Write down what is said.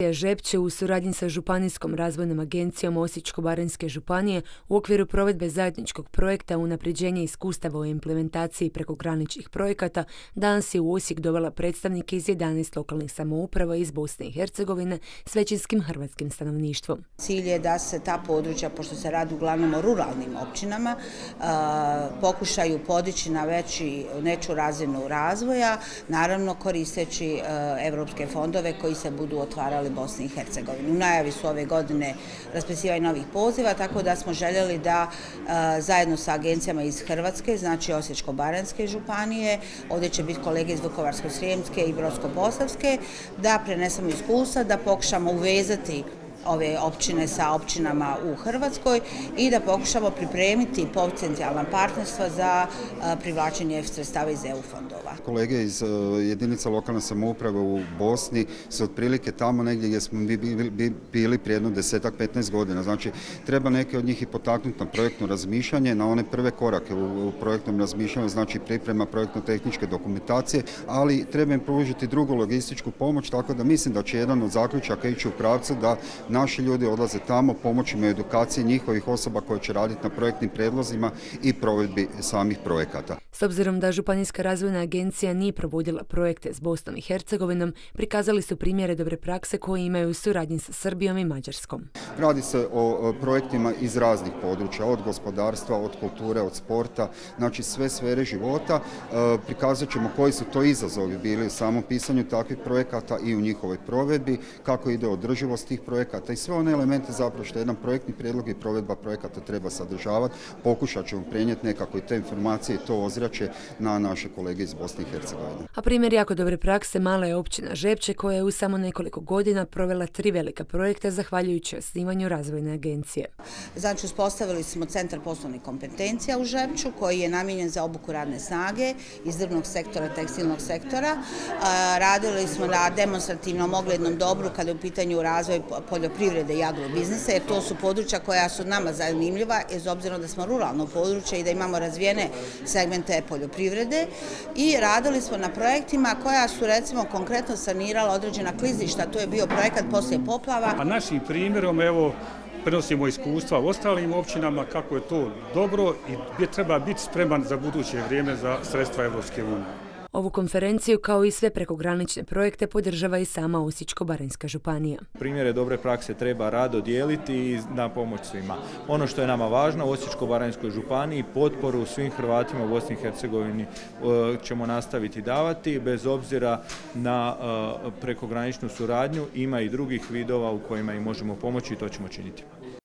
Žepče u suradnji sa Županijskom razvojnom agencijom Osječko-baranjske županije u okviru provedbe zajedničkog projekta unapređenje iskustava o implementaciji prekograničnih projekata danas je u Osijek dovela predstavnike iz 11 lokalnih samouprava iz Bosne i Hercegovine s većinskim hrvatskim stanovništvom. Cilj je da se ta područja, pošto se radi uglavnom o ruralnim općinama, pokušaju podići na veću razinu razvoja, naravno koristeći evropske fondove koji se budu otvarali Bosni i Hercegovini. U najavi su ove godine raspisivanje novih poziva, tako da smo željeli da zajedno sa agencijama iz Hrvatske, znači Osječko-baranjske županije, ovdje će biti kolege iz Vukovarsko-srijemske i Brodsko-posavske, da prenesemo iskustva, da pokušamo uvezati ove općine sa općinama u Hrvatskoj i da pokušamo pripremiti potencijalna partnerstva za privlačenje sredstava iz EU fondova. Kolege iz jedinica lokalne samouprave u Bosni su otprilike tamo negdje gdje smo bili prije jedno 10-15 godina. Znači, treba neke od njih i potaknuti na projektno razmišljanje, na one prve korake u projektnom razmišljanju, znači priprema projektno-tehničke dokumentacije, ali treba im pružiti drugu logističku pomoć, tako da mislim da će jedan od zaključaka ići u pravcu da naši ljudi odlaze tamo, pomoći im u edukaciji njihovih osoba koje će raditi na projektnim prijedlozima i provedbi samih projekata. S obzirom da Županijska razvojna agencija nije provodila projekte s Bosnom i Hercegovinom, prikazali su primjere dobre prakse koje imaju u suradnji sa Srbijom i Mađarskom. Radi se o projektima iz raznih područja, od gospodarstva, od kulture, od sporta, znači sve sfere života. Prikazat ćemo koji su to izazovi bili u samom pisanju takvih projekata i u njihovoj provedbi, kako ide održivost tih projekata i sve one elemente zapravo što jedan projektni prijedlog i provedba projekata treba sadržavati. Pokušat ćemo prenijeti nekako i te informacije i to ozračje na naše kolege iz Bosne i Hercegovine. A primjer jako dobre prakse mala je općina Žepče koja je u samo nekoliko godina provela 3 velika projekta zahvaljujući osnivanju razvojne agencije. Znači, uspostavili smo centar poslovnih kompetencija u Žepču koji je namijenjen za obuku radne snage iz drvnog sektora, tekstilnog sektora. Radili smo na demonstrativnom oglednom dobru kada je u pitanju razvoj poljoprivrede i agrobiznisa, jer to su područja koja su nama zanimljiva, iz obzirom da smo ruralno područje i da imamo razvijene segmente poljoprivrede, i radili smo na projektima koja su recimo konkretno sanirala određena klizišta. To je bio projekat poslije poplava. A našim primjerom prenosimo iskustva u ostalim općinama kako je to dobro i gdje treba biti spreman za buduće vrijeme za sredstva Europske unije. Ovu konferenciju kao i sve prekogranične projekte podržava i sama Osječko-baranjska županija. Primjere dobre prakse treba rado dijeliti i na pomoć svima. Ono što je nama važno u Osječko-baranjskoj županiji, potporu svim Hrvatima u Bosni i Hercegovini ćemo nastaviti davati bez obzira na prekograničnu suradnju. Ima i drugih vidova u kojima im možemo pomoći i to ćemo činiti.